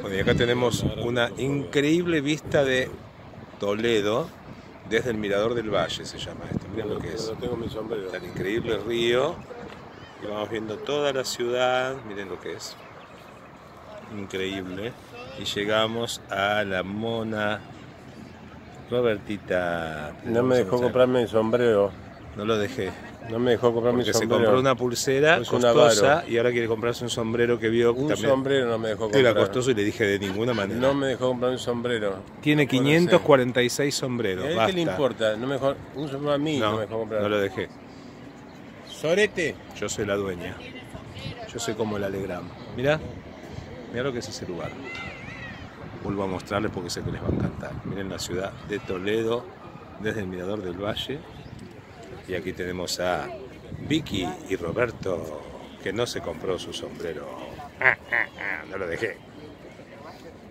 Bueno, y acá tenemos una increíble vista de Toledo desde el Mirador del Valle, se llama esto. Miren lo que es. No tengo mi sombrero. Está el increíble río y vamos viendo toda la ciudad. Miren lo que es. Increíble. Y llegamos a la mona Robertita. No me dejó comprarme el sombrero. No lo dejé. No me dejó comprarme el Porque se sombrero. compró una pulsera Es un costosa avaro. y ahora quiere comprarse un sombrero que vio Un también. sombrero no me dejó comprar. Era costoso y le dije de ninguna manera. No me dejó comprar un sombrero. Tiene No sé. 546 sombreros. ¿A él Basta. qué le importa? No me dejó, un sombrero a mí no, No, me dejó comprar. no lo dejé. Sorete. Yo soy la dueña. Yo soy como el alegramo. Mirá, mirá lo que es ese lugar. Vuelvo a mostrarles porque sé que les va a encantar. Miren la ciudad de Toledo desde el Mirador del Valle. Y aquí tenemos a Vicky y Roberto, que no se compró su sombrero. No lo dejé.